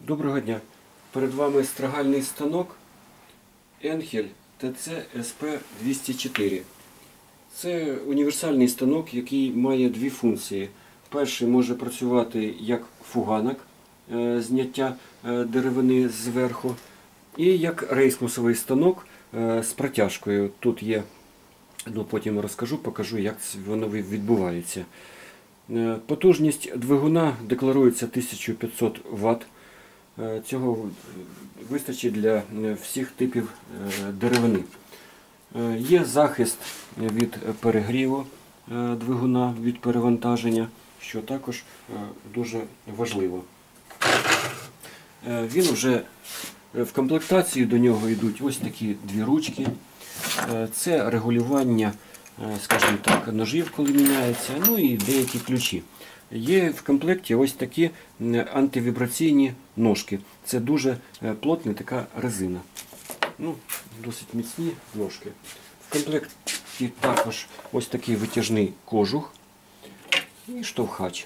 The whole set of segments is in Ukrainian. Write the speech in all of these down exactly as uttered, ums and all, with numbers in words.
Доброго дня! Перед вами стригальний станок Енхель Т Ц С П двісті чотири. Це універсальний станок, який має дві функції. Перший може працювати як фуганок, зняття деревини зверху, і як рейсмусовий станок з протяжкою. Тут є, ну, потім розкажу, покажу, як воно відбувається. Потужність двигуна декларується тисяча п'ятсот ватт. Цього вистачить для всіх типів деревини. Є захист від перегріву двигуна, від перевантаження, що також дуже важливо. Він вже в комплектації, до нього йдуть ось такі дві ручки. Це регулювання, скажімо так, ножів, коли міняється, ну і деякі ключі. Є в комплекті ось такі антивібраційні ножки. Це дуже плотна така резина. Ну, досить міцні ножки. В комплекті також ось такий витяжний кожух і штовхач.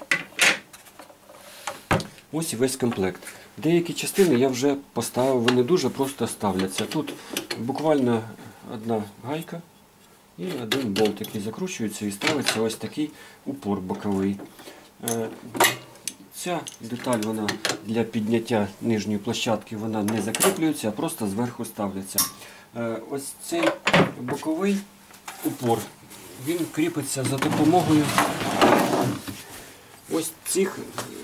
Ось і весь комплект. Деякі частини я вже поставив, вони дуже просто ставляться. Тут буквально одна гайка і один болт, який закручується і ставиться ось такий упор боковий. Ця деталь, вона для підняття нижньої площадки, вона не закріплюється, а просто зверху ставляться. Ось цей боковий упор, він кріпиться за допомогою ось цих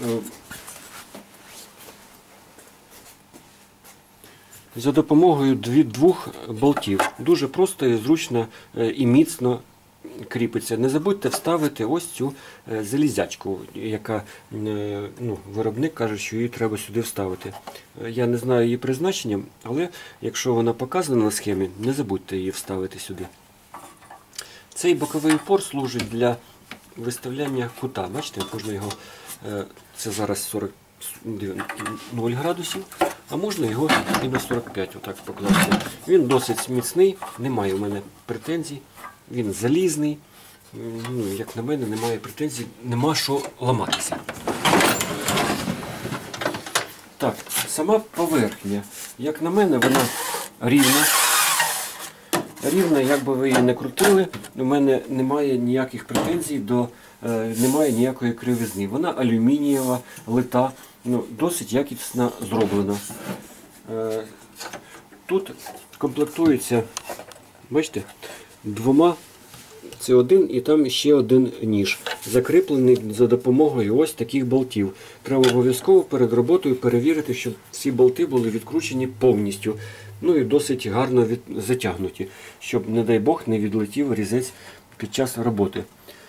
за допомогою двох болтів. Дуже просто і зручно і міцно кріпиться. Не забудьте вставити ось цю залізячку, яка, ну, виробник каже, що її треба сюди вставити. Я не знаю її призначення, але якщо вона показана на схемі, не забудьте її вставити сюди. Цей боковий упор служить для виставляння кута. Бачите, можна його, це зараз сорок нуль градусів, а можна його і на сорок п'ять отак покласти. Він досить міцний, немає у мене претензій. Він залізний, ну, як на мене, немає претензій, нема що ламатися. Так, сама поверхня, як на мене, вона рівна. Рівна, як би ви її не крутили, у мене немає ніяких претензій, до, е, немає ніякої кривизни. Вона алюмінієва, лита, ну, досить якісно зроблена. Е, тут комплектується, бачите, двома, це один і там ще один ніж, закріплений за допомогою ось таких болтів. Треба обов'язково перед роботою перевірити, щоб ці болти були відкручені повністю, ну і досить гарно від... затягнуті, щоб, не дай Бог, не відлетів різець під час роботи.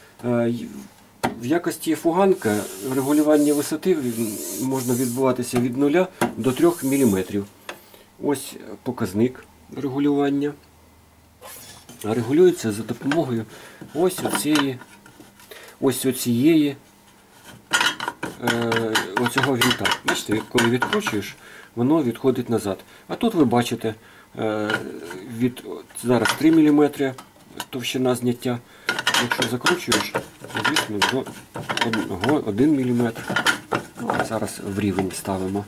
В якості фуганка регулювання висоти можна відбуватися від нуля до трьох міліметрів. Ось показник регулювання. Регулюється за допомогою ось оцієї, ось оцієї, е, оцього вінта. Бачите, коли відкручуєш, воно відходить назад. А тут ви бачите, е, від, зараз три міліметри товщина зняття. Якщо закручуєш, звісно, до один міліметр. Зараз в рівень ставимо.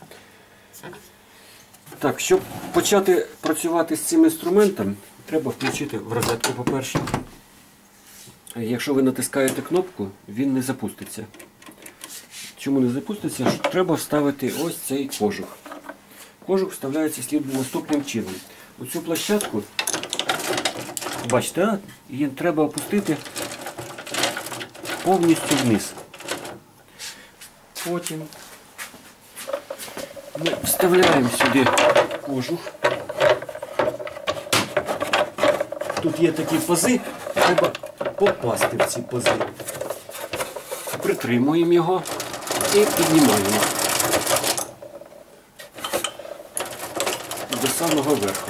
Так, щоб почати працювати з цим інструментом, треба включити в розетку, по-перше. Якщо ви натискаєте кнопку, він не запуститься. Чому не запуститься? Треба вставити ось цей кожух. Кожух вставляється слід наступним чином. Оцю площадку, бачите, її треба опустити повністю вниз. Потім ми вставляємо сюди кожух. Тут є такі пази, треба попасти в ці пази. Притримуємо його і піднімаємо до самого верху.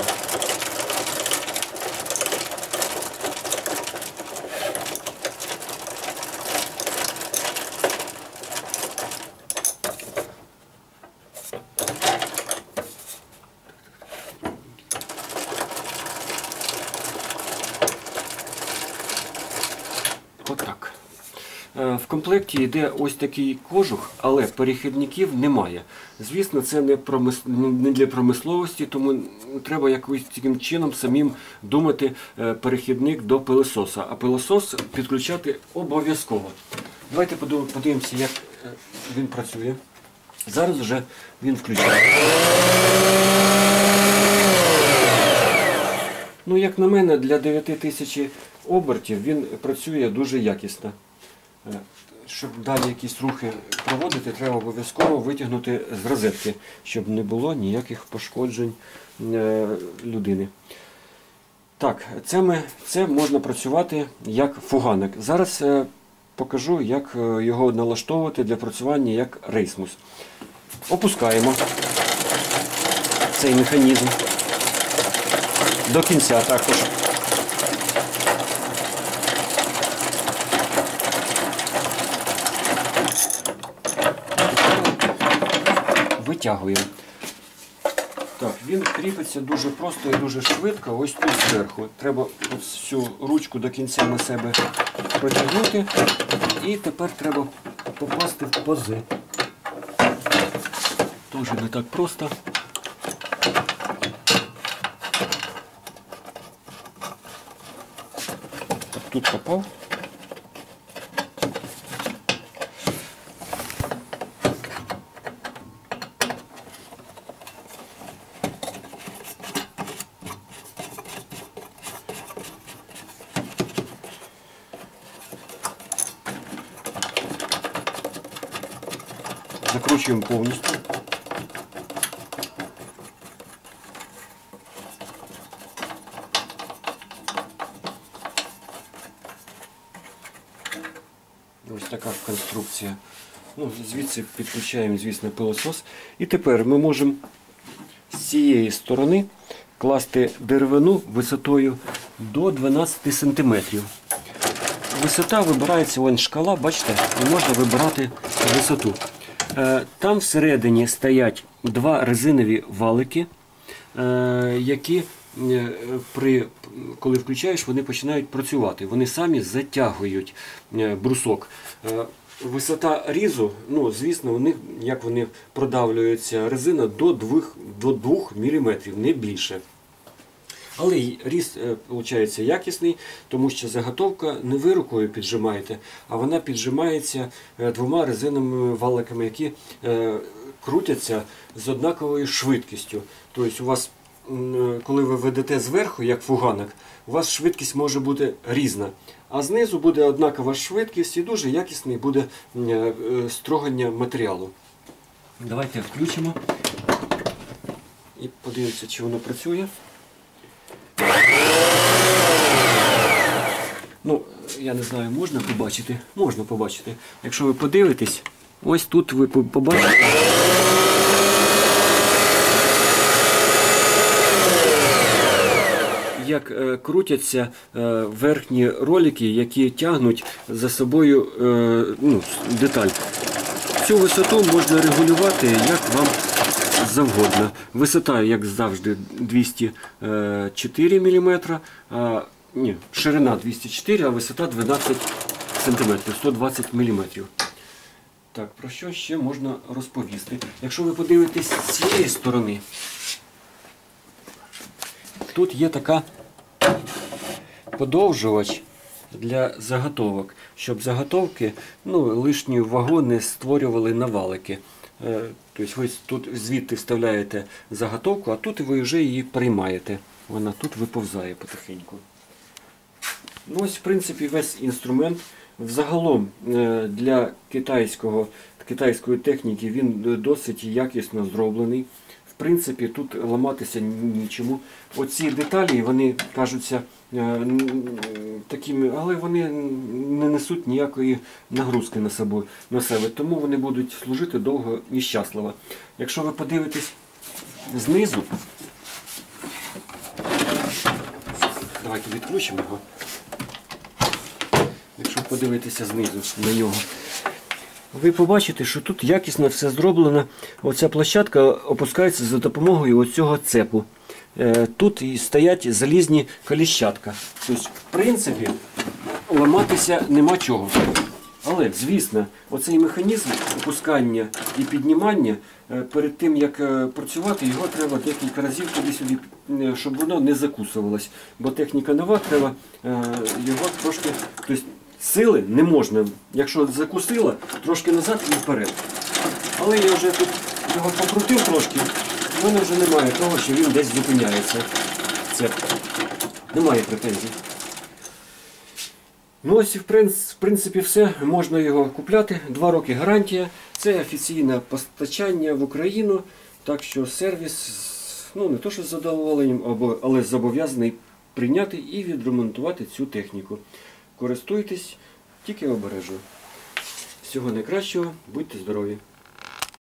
Отак. В комплекті йде ось такий кожух, але перехідників немає. Звісно, це не, промис... не для промисловості, тому треба якось таким чином самим думати перехідник до пилососа. А пилосос підключати обов'язково. Давайте подивимося, як він працює. Зараз вже він включає. Ну, як на мене, для дев'яти тисяч обертів він працює дуже якісно. Щоб далі якісь рухи проводити, треба обов'язково витягнути з розетки, щоб не було ніяких пошкоджень людини. Так, це, ми, це можна працювати як фуганик. Зараз покажу, як його налаштовувати для працювання як рейсмус. Опускаємо цей механізм до кінця також. Витягуємо. Так, він кріпиться дуже просто і дуже швидко, ось тут зверху. Треба ось цю ручку до кінця на себе протягнути і тепер треба попасти в пази. Теж не так просто. Так, тут попав. Закручуємо повністю. Ось така конструкція. Ну, звідси підключаємо, звісно, пилосос. І тепер ми можемо з цієї сторони класти деревину висотою до дванадцяти сантиметрів. Висота вибирається, вон шкала, бачите, і можна вибирати висоту. Там всередині стоять два резинові валики, які, при, коли включаєш, вони починають працювати. Вони самі затягують брусок. Висота різу, ну, звісно, у них, як вони продавлюються, резина до двох міліметрів, не більше. Але різ, виходить, якісний, тому що заготовка не ви рукою піджимаєте, а вона піджимається двома резиновими валиками, які крутяться з однаковою швидкістю. Тобто у вас, коли ви ведете зверху, як фуганок, у вас швидкість може бути різна. А знизу буде однакова швидкість і дуже якісний буде строгання матеріалу. Давайте включимо і подивимося, чи воно працює. Ну, я не знаю, можна побачити? Можна побачити. Якщо ви подивитесь, ось тут ви побачите. Як е, крутяться е, верхні ролики, які тягнуть за собою е, ну, деталь. Цю висоту можна регулювати як вам завгодно. Висота, як завжди, двісті чотири міліметри, а, ні, ширина двісті чотири, а висота дванадцять сантиметрів, сто двадцять міліметрів. Так, про що ще можна розповісти? Якщо ви подивитесь з цієї сторони, тут є така подовжувач для заготовок, щоб заготовки, ну, лишньої ваги не створювали навалики. Тобто ви тут звідти вставляєте заготовку, а тут ви вже її приймаєте. Вона тут виповзає потихеньку. Ну, ось, в принципі, весь інструмент. Взагалом для китайського, китайської техніки він досить якісно зроблений. В принципі, тут ламатися нічому. Оці деталі, вони кажуться такими, але вони не несуть ніякої нагрузки на себе, на себе, тому вони будуть служити довго і щасливо. Якщо ви подивитесь знизу, давайте відключимо його. Якщо подивитися знизу на нього, ви побачите, що тут якісно все зроблено. Оця площадка опускається за допомогою оцього цепу. Тут і стоять залізні коліщатка. Тобто, в принципі, ламатися нема чого. Але, звісно, оцей механізм опускання і піднімання, е, перед тим, як е, працювати, його треба декілька разів туди-сюди, е, щоб воно не закусувалось. Бо техніка нова, треба е, його трошки... Тобто сили не можна, якщо закусила, трошки назад і вперед. Але я вже тут його покрутив трошки, в мене вже немає того, що він десь зупиняється. Це немає претензій. Ну ось, в принципі, все. Можна його купляти. Два роки гарантія. Це офіційне постачання в Україну. Так що сервіс, ну не то що з задоволенням, але зобов'язаний прийняти і відремонтувати цю техніку. Користуйтесь, тільки обережно. Всього найкращого, будьте здорові!